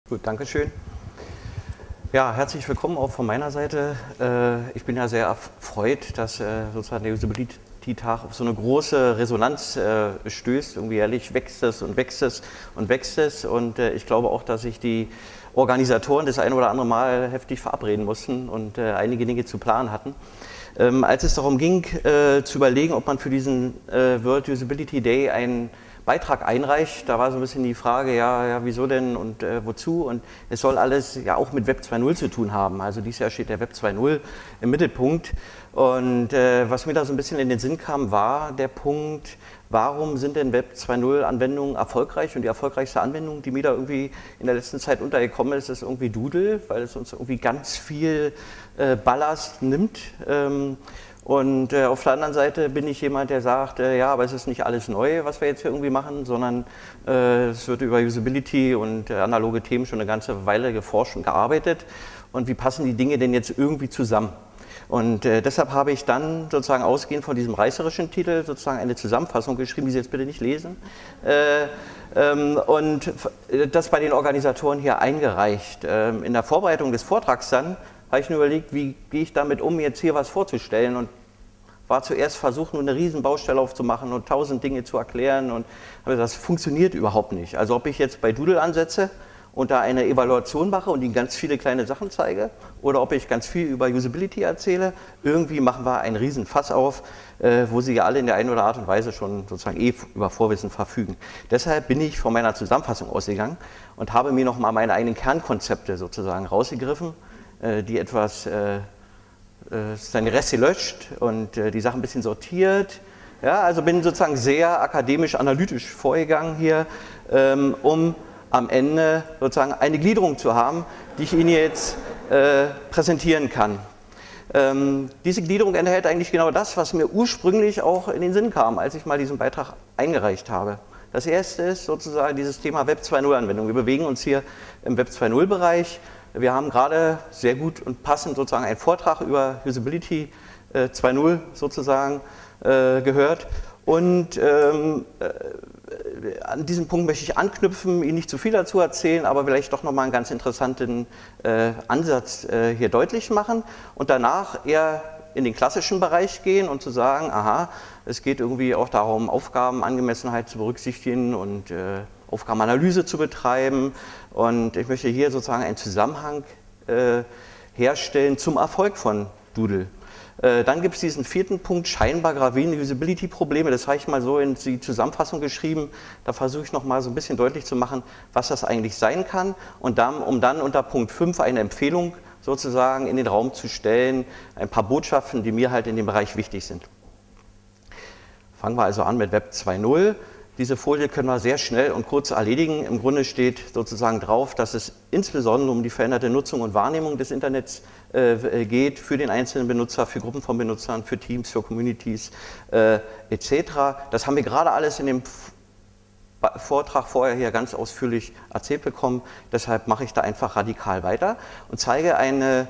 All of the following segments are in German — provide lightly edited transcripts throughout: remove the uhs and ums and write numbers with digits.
Gut, danke schön. Ja, herzlich willkommen auch von meiner Seite. Ich bin ja sehr erfreut, dass sozusagen der Usability-Tag auf so eine große Resonanz stößt. Irgendwie jährlich wächst es und wächst es und wächst es. Und ich glaube auch, dass sich die Organisatoren das ein oder andere Mal heftig verabreden mussten und einige Dinge zu planen hatten. Als es darum ging, zu überlegen, ob man für diesen World Usability Day einen Beitrag einreicht, da war so ein bisschen die Frage, ja wieso denn und wozu? Und es soll alles ja auch mit Web 2.0 zu tun haben. Also dieses Jahr steht der Web 2.0 im Mittelpunkt. Und was mir da so ein bisschen in den Sinn kam, war der Punkt, warum sind denn Web 2.0 Anwendungen erfolgreich? Und die erfolgreichste Anwendung, die mir da irgendwie in der letzten Zeit untergekommen ist, ist irgendwie Doodle, weil es uns irgendwie ganz viel Ballast nimmt. Und auf der anderen Seite bin ich jemand, der sagt, ja, aber es ist nicht alles neu, was wir jetzt hier irgendwie machen, sondern es wird über Usability und analoge Themen schon eine ganze Weile geforscht und gearbeitet. Und wie passen die Dinge denn jetzt irgendwie zusammen? Und deshalb habe ich dann sozusagen ausgehend von diesem reißerischen Titel sozusagen eine Zusammenfassung geschrieben, die Sie jetzt bitte nicht lesen, und das bei den Organisatoren hier eingereicht. In der Vorbereitung des Vortrags dann habe ich mir überlegt, wie gehe ich damit um, jetzt hier was vorzustellen, und war zuerst versucht, nur eine riesen Baustelle aufzumachen und 1000 Dinge zu erklären, und habe gesagt, das funktioniert überhaupt nicht. Also ob ich jetzt bei Doodle ansetze und da eine Evaluation mache und Ihnen ganz viele kleine Sachen zeige, oder ob ich ganz viel über Usability erzähle, irgendwie machen wir einen riesen Fass auf, wo Sie ja alle in der einen oder Art und Weise schon sozusagen über Vorwissen verfügen. Deshalb bin ich von meiner Zusammenfassung ausgegangen und habe mir nochmal meine eigenen Kernkonzepte sozusagen rausgegriffen, die etwas seine Reste löscht und die Sachen ein bisschen sortiert. Ja, also bin sozusagen sehr akademisch-analytisch vorgegangen hier, um am Ende sozusagen eine Gliederung zu haben, die ich Ihnen jetzt präsentieren kann. Diese Gliederung enthält eigentlich genau das, was mir ursprünglich auch in den Sinn kam, als ich mal diesen Beitrag eingereicht habe. Das erste ist sozusagen dieses Thema Web 2.0 Anwendung. Wir bewegen uns hier im Web 2.0 Bereich. Wir haben gerade sehr gut und passend sozusagen einen Vortrag über Usability 2.0 sozusagen gehört. Und an diesem Punkt möchte ich anknüpfen, Ihnen nicht zu viel dazu erzählen, aber vielleicht doch nochmal einen ganz interessanten Ansatz hier deutlich machen und danach eher in den klassischen Bereich gehen und zu sagen, aha, es geht irgendwie auch darum, Aufgabenangemessenheit zu berücksichtigen und Aufgabenanalyse zu betreiben, und ich möchte hier sozusagen einen Zusammenhang herstellen zum Erfolg von Doodle. Dann gibt es diesen vierten Punkt, scheinbar gravierende Usability-Probleme. Das habe ich mal so in die Zusammenfassung geschrieben. Da versuche ich nochmal so ein bisschen deutlich zu machen, was das eigentlich sein kann, und dann, um dann unter Punkt 5 eine Empfehlung sozusagen in den Raum zu stellen, ein paar Botschaften, die mir halt in dem Bereich wichtig sind. Fangen wir also an mit Web 2.0. Diese Folie können wir sehr schnell und kurz erledigen. Im Grunde steht sozusagen drauf, dass es insbesondere um die veränderte Nutzung und Wahrnehmung des Internets geht, für den einzelnen Benutzer, für Gruppen von Benutzern, für Teams, für Communities etc. Das haben wir gerade alles in dem Vortrag vorher hier ganz ausführlich erzählt bekommen. Deshalb mache ich da einfach radikal weiter und zeige ein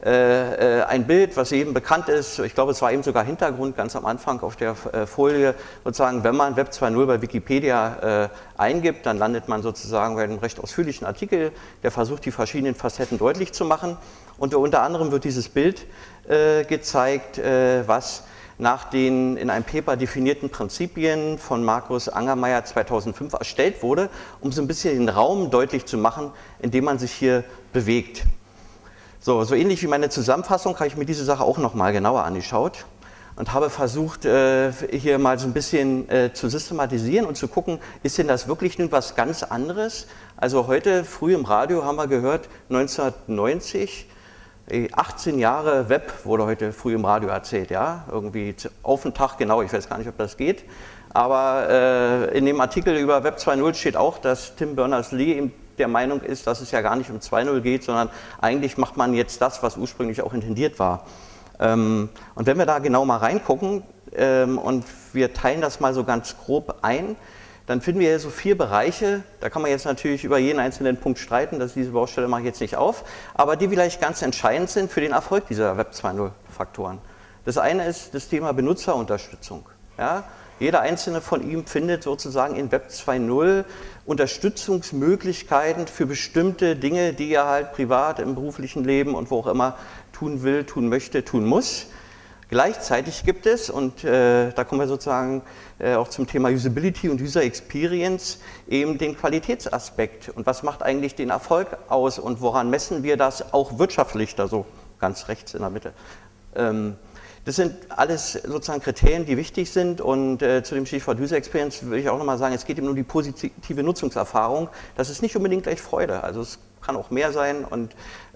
Bild, was eben bekannt ist. Ich glaube, es war eben sogar Hintergrund ganz am Anfang auf der Folie. Sozusagen, wenn man Web 2.0 bei Wikipedia eingibt, dann landet man sozusagen bei einem recht ausführlichen Artikel, der versucht, die verschiedenen Facetten deutlich zu machen. Und unter anderem wird dieses Bild gezeigt, was nach den in einem Paper definierten Prinzipien von Markus Angermayer 2005 erstellt wurde, um so ein bisschen den Raum deutlich zu machen, in dem man sich hier bewegt. So ähnlich wie meine Zusammenfassung habe ich mir diese Sache auch nochmal genauer angeschaut und habe versucht, hier mal so ein bisschen zu systematisieren und zu gucken, ist denn das wirklich nun was ganz anderes? Also heute, früh im Radio, haben wir gehört, 1990, 18 Jahre Web wurde heute früh im Radio erzählt, ja, irgendwie auf den Tag genau, ich weiß gar nicht, ob das geht, aber in dem Artikel über Web 2.0 steht auch, dass Tim Berners-Lee der Meinung ist, dass es ja gar nicht um 2.0 geht, sondern eigentlich macht man jetzt das, was ursprünglich auch intendiert war. Und wenn wir da genau mal reingucken und wir teilen das mal so ganz grob ein, dann finden wir hier so 4 Bereiche. Da kann man jetzt natürlich über jeden einzelnen Punkt streiten, diese Baustelle mache ich jetzt nicht auf, aber die vielleicht ganz entscheidend sind für den Erfolg dieser Web 2.0 Faktoren. Das eine ist das Thema Benutzerunterstützung. Ja? Jeder einzelne von ihm findet sozusagen in Web 2.0 Unterstützungsmöglichkeiten für bestimmte Dinge, die er halt privat im beruflichen Leben und wo auch immer tun will, tun möchte, tun muss. Gleichzeitig gibt es, und da kommen wir sozusagen auch zum Thema Usability und User Experience, eben den Qualitätsaspekt. Und was macht eigentlich den Erfolg aus und woran messen wir das auch wirtschaftlich, da so ganz rechts in der Mitte. Das sind alles sozusagen Kriterien, die wichtig sind, und zu dem Stichwort User Experience will ich auch nochmal sagen, es geht eben um die positive Nutzungserfahrung. Das ist nicht unbedingt gleich Freude, also es kann auch mehr sein, und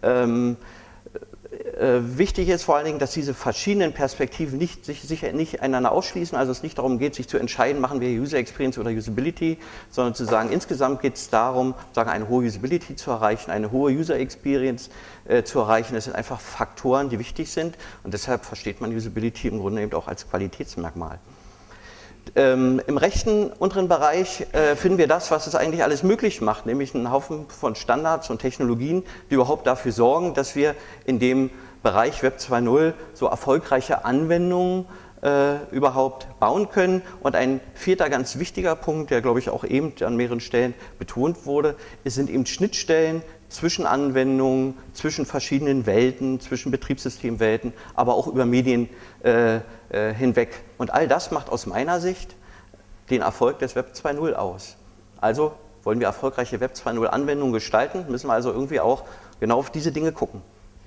wichtig ist vor allen Dingen, dass diese verschiedenen Perspektiven sich sicher nicht einander ausschließen, also es nicht darum geht, sich zu entscheiden, machen wir User Experience oder Usability, sondern zu sagen, insgesamt geht es darum, eine hohe Usability zu erreichen, eine hohe User Experience zu erreichen. Das sind einfach Faktoren, die wichtig sind, und deshalb versteht man Usability im Grunde eben auch als Qualitätsmerkmal. Im rechten unteren Bereich finden wir das, was es eigentlich alles möglich macht, nämlich einen Haufen von Standards und Technologien, die überhaupt dafür sorgen, dass wir in dem Bereich Web 2.0 so erfolgreiche Anwendungen überhaupt bauen können. Und ein vierter ganz wichtiger Punkt, der glaube ich auch eben an mehreren Stellen betont wurde, es sind eben Schnittstellen zwischen Anwendungen, zwischen verschiedenen Welten, zwischen Betriebssystemwelten, aber auch über Medien hinweg. Und all das macht aus meiner Sicht den Erfolg des Web 2.0 aus. Also wollen wir erfolgreiche Web 2.0 Anwendungen gestalten, müssen wir also irgendwie auch genau auf diese Dinge gucken.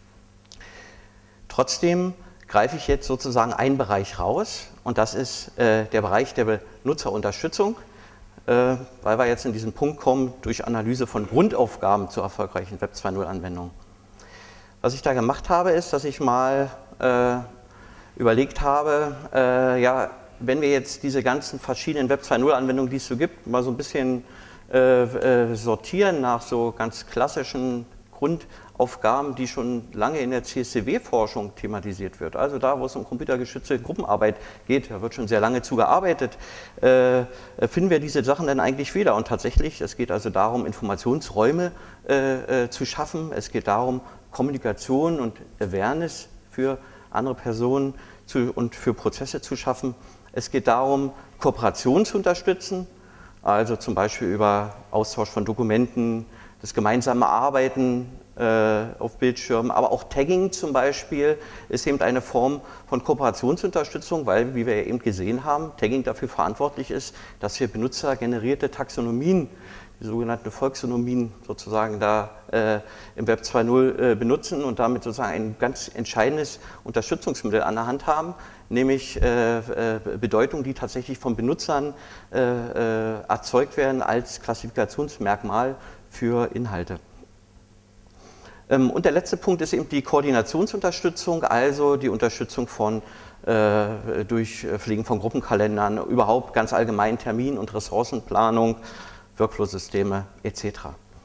Trotzdem greife ich jetzt sozusagen einen Bereich raus, und das ist der Bereich der Benutzerunterstützung, weil wir jetzt in diesen Punkt kommen durch Analyse von Grundaufgaben zur erfolgreichen Web 2.0 Anwendung. Was ich da gemacht habe, ist, dass ich mal überlegt habe, ja, wenn wir jetzt diese ganzen verschiedenen Web 2.0 Anwendungen, die es so gibt, mal so ein bisschen sortieren nach so ganz klassischen Grundaufgaben, die schon lange in der CSCW-Forschung thematisiert wird. Also da, wo es um computergestützte Gruppenarbeit geht, da wird schon sehr lange zu gearbeitet, finden wir diese Sachen dann eigentlich wieder. Und tatsächlich, es geht also darum, Informationsräume zu schaffen. Es geht darum, Kommunikation und Awareness für andere Personen und für Prozesse zu schaffen. Es geht darum, Kooperation zu unterstützen, also zum Beispiel über Austausch von Dokumenten, das gemeinsame Arbeiten auf Bildschirmen, aber auch Tagging zum Beispiel ist eben eine Form von Kooperationsunterstützung, weil, wie wir ja eben gesehen haben, Tagging dafür verantwortlich ist, dass wir benutzergenerierte Taxonomien, die sogenannten Volksonomien sozusagen da im Web 2.0 benutzen und damit sozusagen ein ganz entscheidendes Unterstützungsmittel an der Hand haben, nämlich Bedeutung, die tatsächlich von Benutzern erzeugt werden als Klassifikationsmerkmal für Inhalte. Und der letzte Punkt ist eben die Koordinationsunterstützung, also die Unterstützung von durch Pflegen von Gruppenkalendern, überhaupt ganz allgemein Termin- und Ressourcenplanung, Workflow-Systeme etc.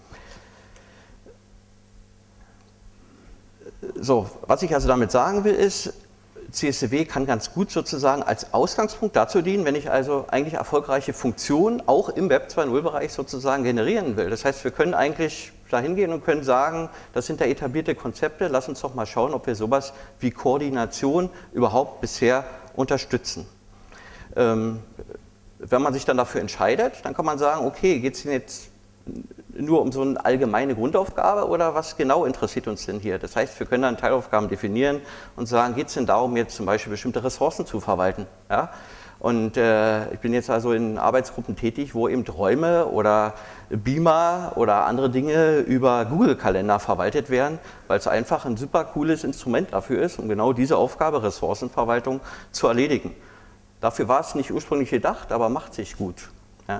So, was ich also damit sagen will, ist, CSCW kann ganz gut sozusagen als Ausgangspunkt dazu dienen, wenn ich also eigentlich erfolgreiche Funktionen auch im Web 2.0-Bereich sozusagen generieren will. Das heißt, wir können eigentlich da hingehen und können sagen, das sind ja etablierte Konzepte, lass uns doch mal schauen, ob wir sowas wie Koordination überhaupt bisher unterstützen. Wenn man sich dann dafür entscheidet, dann kann man sagen, okay, geht es denn jetzt nur um so eine allgemeine Grundaufgabe oder was genau interessiert uns denn hier? Das heißt, wir können dann Teilaufgaben definieren und sagen, geht es denn darum, jetzt zum Beispiel bestimmte Ressourcen zu verwalten? Ja? Und ich bin jetzt also in Arbeitsgruppen tätig, wo eben Räume oder Beamer oder andere Dinge über Google-Kalender verwaltet werden, weil es einfach ein super cooles Instrument dafür ist, um genau diese Aufgabe, Ressourcenverwaltung, zu erledigen. Dafür war es nicht ursprünglich gedacht, aber macht sich gut. Ja?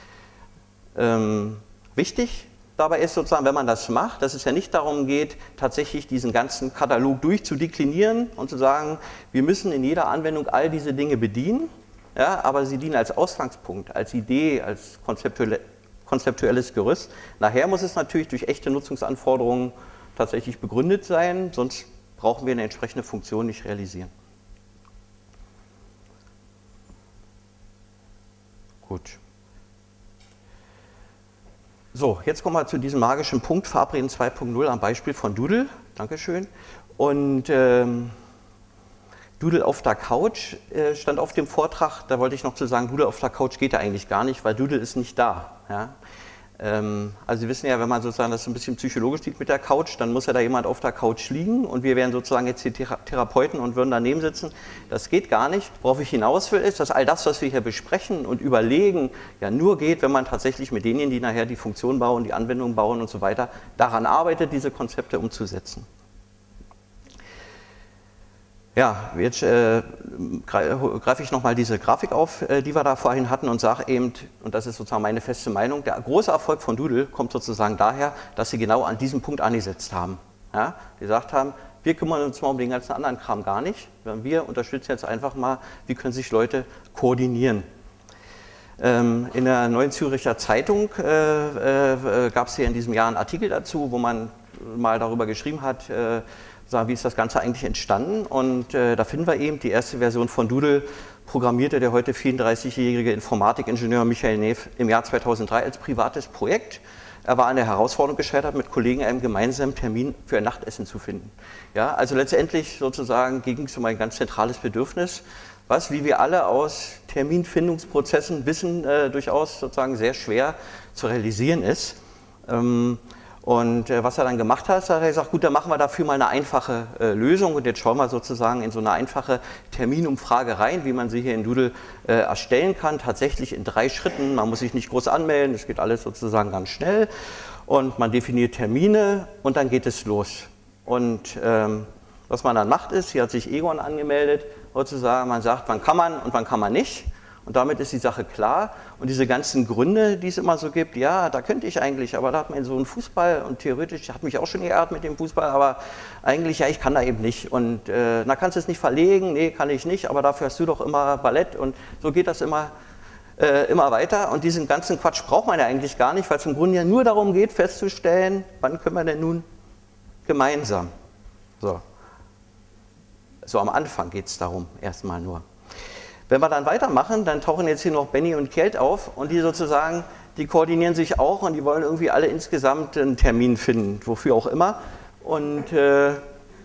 Wichtig dabei ist sozusagen, wenn man das macht, dass es ja nicht darum geht, tatsächlich diesen ganzen Katalog durchzudeklinieren und zu sagen, wir müssen in jeder Anwendung all diese Dinge bedienen, ja, aber sie dienen als Ausgangspunkt, als Idee, als konzeptuelles Gerüst. Nachher muss es natürlich durch echte Nutzungsanforderungen tatsächlich begründet sein, sonst brauchen wir eine entsprechende Funktion nicht realisieren. Gut. So, jetzt kommen wir zu diesem magischen Punkt, Verabreden 2.0 am Beispiel von Doodle. Dankeschön. Und Doodle auf der Couch stand auf dem Vortrag. Da wollte ich noch zu sagen, Doodle auf der Couch geht ja eigentlich gar nicht, weil Doodle ist nicht da. Ja? Also Sie wissen ja, wenn man sozusagen das ein bisschen psychologisch sieht mit der Couch, dann muss ja da jemand auf der Couch liegen und wir wären sozusagen jetzt die Therapeuten und würden daneben sitzen. Das geht gar nicht. Worauf ich hinaus will, ist, dass all das, was wir hier besprechen und überlegen, ja nur geht, wenn man tatsächlich mit denjenigen, die nachher die Funktion bauen, die Anwendung bauen und so weiter, daran arbeitet, diese Konzepte umzusetzen. Ja, jetzt greife ich nochmal diese Grafik auf, die wir da vorhin hatten und sage eben, und das ist sozusagen meine feste Meinung, der große Erfolg von Doodle kommt sozusagen daher, dass sie genau an diesem Punkt angesetzt haben. Ja, die gesagt haben, wir kümmern uns mal um den ganzen anderen Kram gar nicht, sondern wir unterstützen jetzt einfach mal, wie können sich Leute koordinieren. In der Neuen Züricher Zeitung gab es hier in diesem Jahr einen Artikel dazu, wo man mal darüber geschrieben hat, wie ist das Ganze eigentlich entstanden, und da finden wir eben die erste Version von Doodle, programmierte der heute 34-jährige Informatikingenieur Michael Neff im Jahr 2003 als privates Projekt. Er war an der Herausforderung gescheitert, mit Kollegen einen gemeinsamen Termin für ein Nachtessen zu finden. Ja, also letztendlich sozusagen ging es um ein ganz zentrales Bedürfnis, was, wie wir alle aus Terminfindungsprozessen wissen, durchaus sozusagen sehr schwer zu realisieren ist. Und was er dann gemacht hat, hat er gesagt, gut, dann machen wir dafür mal eine einfache Lösung und jetzt schauen wir sozusagen in so eine einfache Terminumfrage rein, wie man sie hier in Doodle erstellen kann, tatsächlich in 3 Schritten. Man muss sich nicht groß anmelden, es geht alles sozusagen ganz schnell und man definiert Termine und dann geht es los. Und was man dann macht ist, hier hat sich Egon angemeldet, sozusagen, man sagt, wann kann man und wann kann man nicht. Und damit ist die Sache klar. Und diese ganzen Gründe, die es immer so gibt, ja, da könnte ich eigentlich, aber da hat man so einen Fußball und theoretisch hat mich auch schon geehrt mit dem Fußball, aber eigentlich, ja, ich kann da eben nicht. Und na, kannst du es nicht verlegen? Nee, kann ich nicht, aber dafür hast du doch immer Ballett. Und so geht das immer weiter. Und diesen ganzen Quatsch braucht man ja eigentlich gar nicht, weil es im Grunde ja nur darum geht, festzustellen, wann können wir denn nun gemeinsam. So am Anfang geht es darum, erstmal nur. Wenn wir dann weitermachen, dann tauchen jetzt hier noch Benny und Kjeld auf und die sozusagen, die koordinieren sich auch und die wollen irgendwie alle insgesamt einen Termin finden, wofür auch immer. Und ja,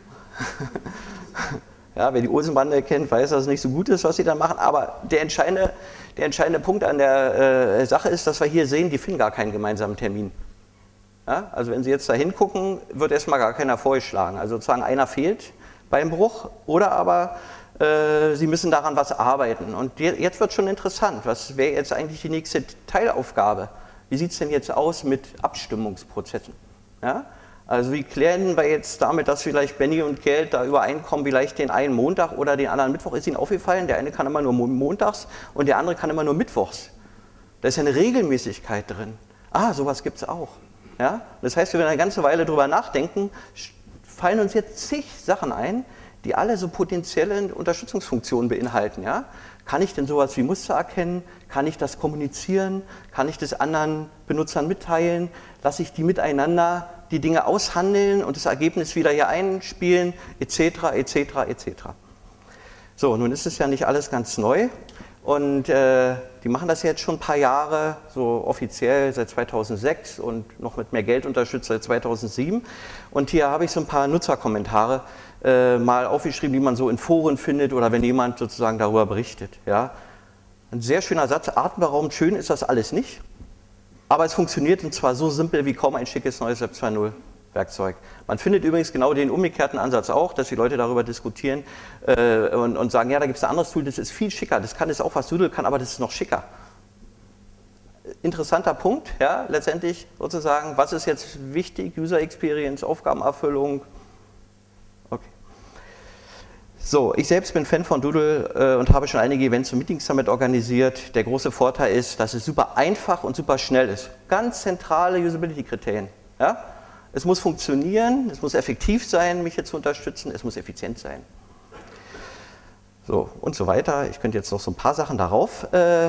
wer die Olsenbande kennt, weiß, dass es nicht so gut ist, was sie da machen, aber der entscheidende Punkt an der Sache ist, dass wir hier sehen, die finden gar keinen gemeinsamen Termin. Ja, also wenn Sie jetzt da hingucken, wird erstmal gar keiner vorgeschlagen. Also sozusagen einer fehlt beim Bruch oder aber Sie müssen daran was arbeiten. Und jetzt wird schon interessant, was wäre jetzt eigentlich die nächste Teilaufgabe? Wie sieht es denn jetzt aus mit Abstimmungsprozessen? Ja? Also wie klären wir jetzt damit, dass vielleicht Benny und Kjeld da übereinkommen, vielleicht den einen Montag oder den anderen Mittwoch? Ist Ihnen aufgefallen, der eine kann immer nur montags und der andere kann immer nur mittwochs. Da ist ja eine Regelmäßigkeit drin. Ah, sowas gibt es auch. Ja? Das heißt, wenn wir eine ganze Weile drüber nachdenken, fallen uns jetzt zig Sachen ein, die alle so potenzielle Unterstützungsfunktionen beinhalten. Ja? Kann ich denn sowas wie Muster erkennen? Kann ich das kommunizieren? Kann ich das anderen Benutzern mitteilen? Lasse ich die miteinander die Dinge aushandeln und das Ergebnis wieder hier einspielen, etc., etc., etc. So, nun ist es ja nicht alles ganz neu und die machen das jetzt schon ein paar Jahre, so offiziell seit 2006 und noch mit mehr Geld unterstützt seit 2007. Und hier habe ich so ein paar Nutzerkommentare mal aufgeschrieben, die man so in Foren findet oder wenn jemand sozusagen darüber berichtet. Ja. Ein sehr schöner Satz, atemberaubend schön ist das alles nicht, aber es funktioniert und zwar so simpel wie kaum ein schickes neues Web 2.0 Werkzeug. Man findet übrigens genau den umgekehrten Ansatz auch, dass die Leute darüber diskutieren und sagen, ja, da gibt es ein anderes Tool, das ist viel schicker, das kann jetzt auch, was Doodle kann, aber das ist noch schicker. Interessanter Punkt, ja, letztendlich sozusagen, was ist jetzt wichtig, User Experience, Aufgabenerfüllung. Okay. So, ich selbst bin Fan von Doodle und habe schon einige Events und Meetings damit organisiert. Der große Vorteil ist, dass es super einfach und super schnell ist. Ganz zentrale Usability-Kriterien. Ja? Es muss funktionieren, es muss effektiv sein, mich hier zu unterstützen, es muss effizient sein. So, und so weiter. Ich könnte jetzt noch so ein paar Sachen darauf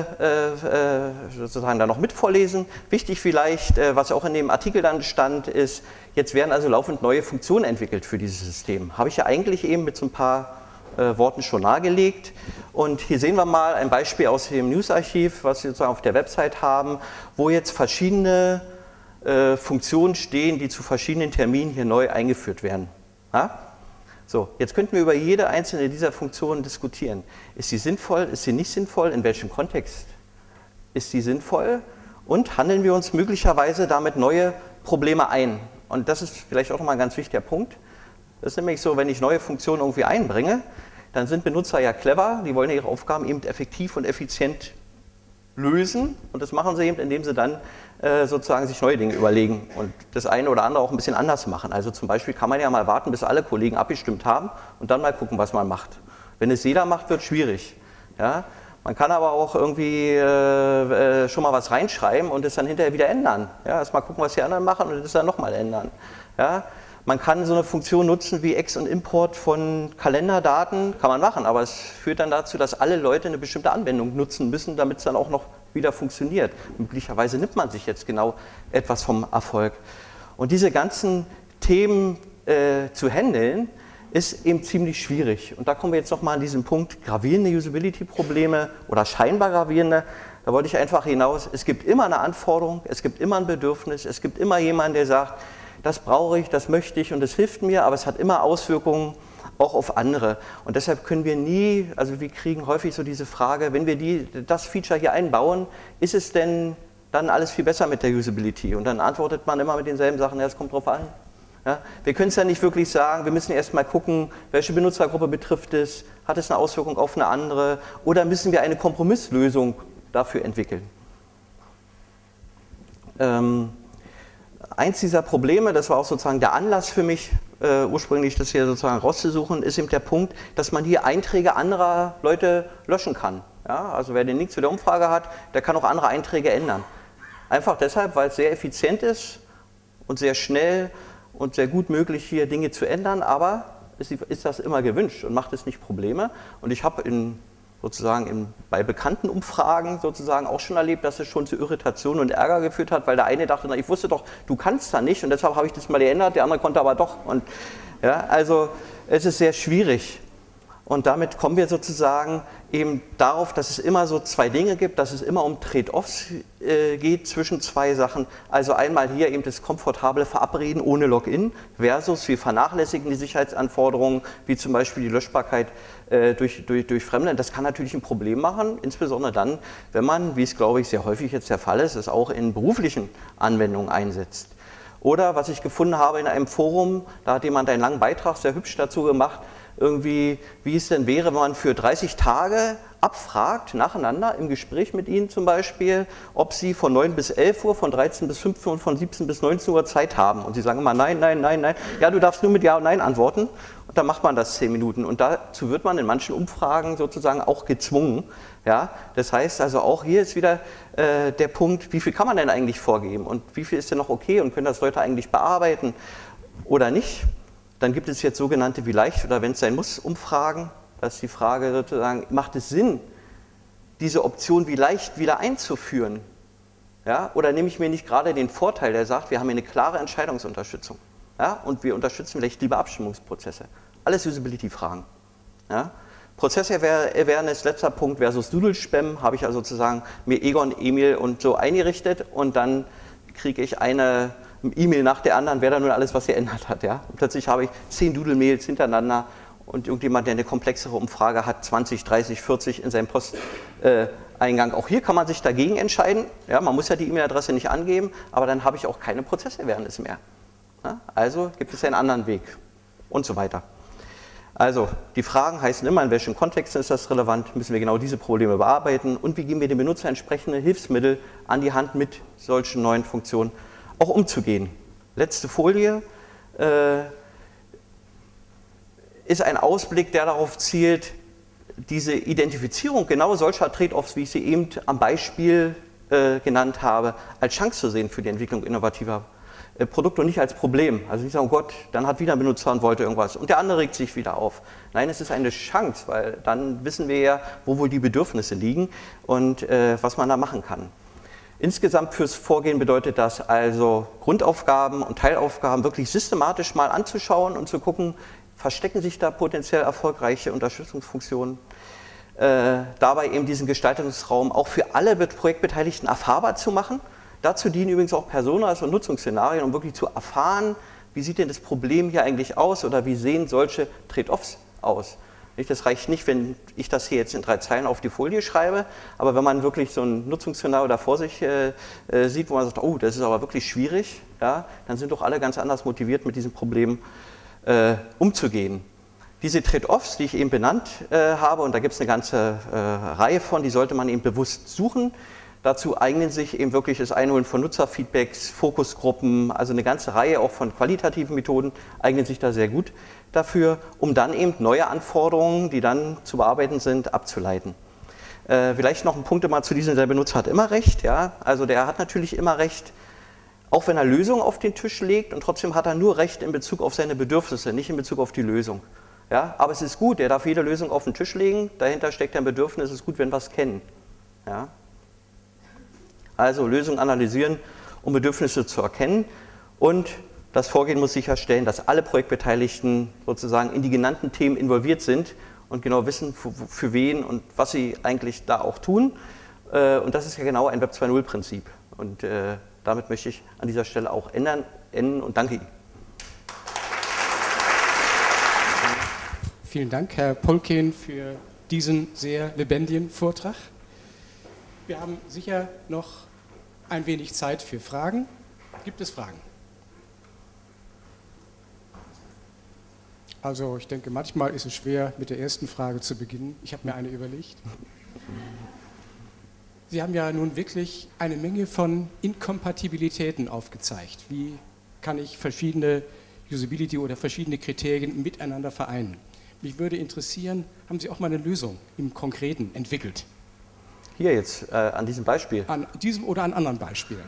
sozusagen da noch mit vorlesen. Wichtig vielleicht, was auch in dem Artikel dann stand, ist, jetzt werden also laufend neue Funktionen entwickelt für dieses System. Habe ich ja eigentlich eben mit so ein paar Worten schon nahegelegt. Und hier sehen wir mal ein Beispiel aus dem News-Archiv, was wir sozusagen auf der Website haben, wo jetzt verschiedene Funktionen stehen, die zu verschiedenen Terminen hier neu eingeführt werden. Ja? So, jetzt könnten wir über jede einzelne dieser Funktionen diskutieren. Ist sie sinnvoll, ist sie nicht sinnvoll, in welchem Kontext ist sie sinnvoll und handeln wir uns möglicherweise damit neue Probleme ein? Und das ist vielleicht auch nochmal ein ganz wichtiger Punkt. Das ist nämlich so, wenn ich neue Funktionen irgendwie einbringe, dann sind Benutzer ja clever, die wollen ihre Aufgaben eben effektiv und effizient lösen und das machen sie eben, indem sie dann sozusagen sich neue Dinge überlegen und das eine oder andere auch ein bisschen anders machen. Also zum Beispiel kann man ja mal warten, bis alle Kollegen abgestimmt haben und dann mal gucken, was man macht. Wenn es jeder macht, wird es schwierig. Ja? Man kann aber auch irgendwie schon mal was reinschreiben und es dann hinterher wieder ändern. Ja? Erst mal gucken, was die anderen machen und es dann nochmal ändern. Ja? Man kann so eine Funktion nutzen wie Ex- und Import von Kalenderdaten, kann man machen, aber es führt dann dazu, dass alle Leute eine bestimmte Anwendung nutzen müssen, damit es dann auch noch wieder funktioniert. Möglicherweise nimmt man sich jetzt genau etwas vom Erfolg. Und diese ganzen Themen zu handeln, ist eben ziemlich schwierig. Und da kommen wir jetzt nochmal an diesen Punkt, gravierende Usability-Probleme oder scheinbar gravierende. Da wollte ich einfach hinaus, es gibt immer eine Anforderung, es gibt immer ein Bedürfnis, es gibt immer jemanden, der sagt, das brauche ich, das möchte ich und es hilft mir, aber es hat immer Auswirkungen auch auf andere. Und deshalb können wir nie, also wir kriegen häufig so diese Frage, wenn wir das Feature hier einbauen, ist es denn dann alles viel besser mit der Usability? Und dann antwortet man immer mit denselben Sachen, ja, es kommt drauf an. Ja, wir können es ja nicht wirklich sagen, wir müssen erst mal gucken, welche Benutzergruppe betrifft es, hat es eine Auswirkung auf eine andere oder müssen wir eine Kompromisslösung dafür entwickeln. Eins dieser Probleme, das war auch sozusagen der Anlass für mich, ursprünglich das hier sozusagen rauszusuchen, ist eben der Punkt, dass man hier Einträge anderer Leute löschen kann. Ja, also wer den Link zu der Umfrage hat, der kann auch andere Einträge ändern. Einfach deshalb, weil es sehr effizient ist und sehr schnell und sehr gut möglich, hier Dinge zu ändern, aber ist das immer gewünscht und macht es nicht Probleme. Und ich habe bei bekannten Umfragen sozusagen auch schon erlebt, dass es schon zu Irritation und Ärger geführt hat, weil der eine dachte, na, ich wusste doch, du kannst da nicht und deshalb habe ich das mal geändert, der andere konnte aber doch. Und, ja, also es ist sehr schwierig. Und damit kommen wir sozusagen eben darauf, dass es immer so zwei Dinge gibt, dass es immer um Trade-offs geht zwischen zwei Sachen. Also einmal hier eben das komfortable Verabreden ohne Login versus wir vernachlässigen die Sicherheitsanforderungen, wie zum Beispiel die Löschbarkeit durch Fremde. Das kann natürlich ein Problem machen, insbesondere dann, wenn man, wie es glaube ich sehr häufig jetzt der Fall ist, es auch in beruflichen Anwendungen einsetzt. Oder was ich gefunden habe in einem Forum, da hat jemand einen langen Beitrag sehr hübsch dazu gemacht, irgendwie, wie es denn wäre, wenn man für 30 Tage abfragt, nacheinander im Gespräch mit Ihnen zum Beispiel, ob Sie von 9 bis 11 Uhr, von 13 bis 15 Uhr und von 17 bis 19 Uhr Zeit haben. Und Sie sagen immer nein, nein, nein, nein. Ja, du darfst nur mit Ja und Nein antworten. Und dann macht man das 10 Minuten. Und dazu wird man in manchen Umfragen sozusagen auch gezwungen. Ja, das heißt also auch hier ist wieder der Punkt, wie viel kann man denn eigentlich vorgeben und wie viel ist denn noch okay und können das Leute eigentlich bearbeiten oder nicht? Dann gibt es jetzt sogenannte wie leicht oder wenn es sein muss Umfragen. Das ist die Frage sozusagen, macht es Sinn, diese Option wie leicht wieder einzuführen? Ja? Oder nehme ich mir nicht gerade den Vorteil, der sagt, wir haben hier eine klare Entscheidungsunterstützung, ja? Und wir unterstützen vielleicht lieber Abstimmungsprozesse. Alles Usability-Fragen. Ja? Prozess-Awareness, letzter Punkt, versus Doodle-Spam, habe ich also sozusagen mir Egon, Emil und so eingerichtet und dann kriege ich eine E-Mail nach der anderen, wer da nun alles was geändert hat. Ja? Und plötzlich habe ich 10 Doodle-Mails hintereinander und irgendjemand, der eine komplexere Umfrage hat, 20, 30, 40 in seinem Posteingang. Auch hier kann man sich dagegen entscheiden. Ja, man muss ja die E-Mail-Adresse nicht angeben, aber dann habe ich auch keine Prozess-Awareness mehr. Ja? Also gibt es einen anderen Weg und so weiter. Also die Fragen heißen immer, in welchen Kontexten ist das relevant, müssen wir genau diese Probleme bearbeiten und wie geben wir dem Benutzer entsprechende Hilfsmittel an die Hand, mit solchen neuen Funktionen auch umzugehen. Letzte Folie ist ein Ausblick, der darauf zielt, diese Identifizierung genau solcher Trade-offs, wie ich sie eben am Beispiel genannt habe, als Chance zu sehen für die Entwicklung innovativer Produkte und nicht als Problem. Also nicht sagen, oh Gott, dann hat wieder ein Benutzer und wollte irgendwas und der andere regt sich wieder auf. Nein, es ist eine Chance, weil dann wissen wir ja, wo wohl die Bedürfnisse liegen und was man da machen kann. Insgesamt fürs Vorgehen bedeutet das also, Grundaufgaben und Teilaufgaben wirklich systematisch mal anzuschauen und zu gucken, verstecken sich da potenziell erfolgreiche Unterstützungsfunktionen. Dabei eben diesen Gestaltungsraum auch für alle Projektbeteiligten erfahrbar zu machen. Dazu dienen übrigens auch Personas und Nutzungsszenarien, um wirklich zu erfahren, wie sieht denn das Problem hier eigentlich aus oder wie sehen solche Trade-offs aus? Das reicht nicht, wenn ich das hier jetzt in 3 Zeilen auf die Folie schreibe, aber wenn man wirklich so ein Nutzungsszenario da vor sich sieht, wo man sagt, oh, das ist aber wirklich schwierig, ja, dann sind doch alle ganz anders motiviert, mit diesem Problem umzugehen. Diese Trade-offs, die ich eben benannt habe, und da gibt es eine ganze Reihe von, die sollte man eben bewusst suchen. Dazu eignen sich eben wirklich das Einholen von Nutzerfeedbacks, Fokusgruppen, also eine ganze Reihe auch von qualitativen Methoden eignen sich da sehr gut dafür, um dann eben neue Anforderungen, die dann zu bearbeiten sind, abzuleiten. Vielleicht noch ein Punkt mal zu diesem, der Benutzer hat immer recht, ja, also der hat natürlich immer recht, auch wenn er Lösungen auf den Tisch legt, und trotzdem hat er nur recht in Bezug auf seine Bedürfnisse, nicht in Bezug auf die Lösung. Ja, aber es ist gut, er darf jede Lösung auf den Tisch legen, dahinter steckt ein Bedürfnis, es ist gut, wenn wir es kennen. Ja. Also Lösungen analysieren, um Bedürfnisse zu erkennen, und das Vorgehen muss sicherstellen, dass alle Projektbeteiligten sozusagen in die genannten Themen involviert sind und genau wissen, für wen und was sie eigentlich da auch tun. Und das ist ja genau ein Web 2.0 Prinzip. Und damit möchte ich an dieser Stelle auch enden und danke Ihnen. Vielen Dank, Herr Polkin, für diesen sehr lebendigen Vortrag. Wir haben sicher noch ein wenig Zeit für Fragen. Gibt es Fragen? Also ich denke, manchmal ist es schwer, mit der ersten Frage zu beginnen. Ich habe mir eine überlegt. Sie haben ja nun wirklich eine Menge von Inkompatibilitäten aufgezeigt. Wie kann ich verschiedene Usability oder verschiedene Kriterien miteinander vereinen? Mich würde interessieren, haben Sie auch mal eine Lösung im Konkreten entwickelt? Hier jetzt, an diesem Beispiel? An diesem oder an anderen Beispielen?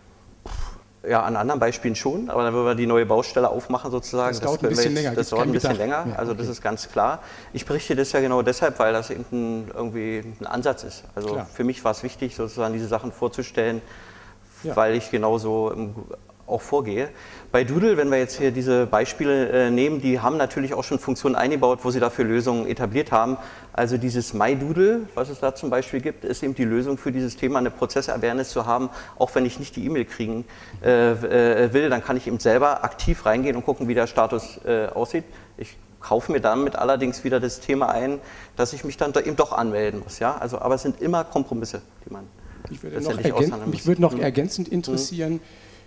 Ja, an anderen Beispielen schon, aber dann würden wir die neue Baustelle aufmachen sozusagen. Das dauert ein bisschen länger. Das dauert ein bisschen länger, also das ist ganz klar. Ich berichte das ja genau deshalb, weil das eben irgendwie ein Ansatz ist. Also klar. Für mich war es wichtig, sozusagen diese Sachen vorzustellen, weil ich genauso auch vorgehe. Bei Doodle, wenn wir jetzt hier diese Beispiele nehmen, die haben natürlich auch schon Funktionen eingebaut, wo sie dafür Lösungen etabliert haben. Also dieses MyDoodle, was es da zum Beispiel gibt, ist eben die Lösung für dieses Thema, eine Prozess-Awareness zu haben. Auch wenn ich nicht die E-Mail kriegen will, dann kann ich eben selber aktiv reingehen und gucken, wie der Status aussieht. Ich kaufe mir damit allerdings wieder das Thema ein, dass ich mich dann eben doch anmelden muss. Ja? Also, aber es sind immer Kompromisse, die man letztendlich aushandeln muss. Mich würde noch ergänzend interessieren,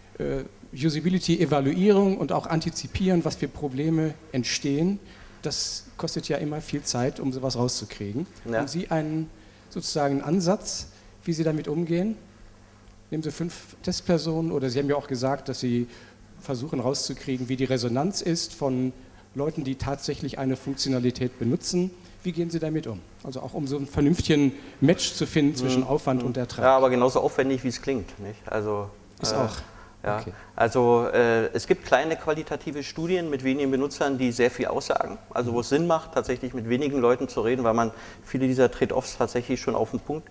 Usability-Evaluierung und auch antizipieren, was für Probleme entstehen, das kostet ja immer viel Zeit, um sowas rauszukriegen. Ja. Haben Sie sozusagen einen Ansatz, wie Sie damit umgehen? Nehmen Sie 5 Testpersonen, oder Sie haben ja auch gesagt, dass Sie versuchen rauszukriegen, wie die Resonanz ist von Leuten, die tatsächlich eine Funktionalität benutzen. Wie gehen Sie damit um? Also auch um so einen vernünftigen Match zu finden zwischen Aufwand und Ertrag. Ja, aber genauso aufwendig, wie es klingt. Nicht? Also, ist auch. Ja, okay. Also es gibt kleine qualitative Studien mit wenigen Benutzern, die sehr viel aussagen, also wo es Sinn macht, tatsächlich mit wenigen Leuten zu reden, weil man viele dieser Trade-offs tatsächlich schon auf den Punkt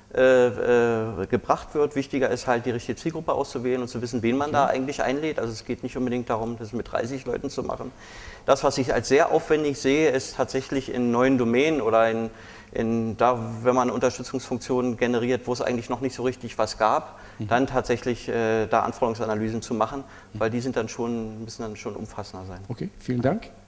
gebracht wird. Wichtiger ist halt, die richtige Zielgruppe auszuwählen und zu wissen, wen man da eigentlich einlädt. Also es geht nicht unbedingt darum, das mit 30 Leuten zu machen. Das, was ich als sehr aufwendig sehe, ist tatsächlich in neuen Domänen oder wenn man Unterstützungsfunktionen generiert, wo es eigentlich noch nicht so richtig was gab, dann tatsächlich da Anforderungsanalysen zu machen, weil die müssen dann schon umfassender sein. Okay, vielen Dank.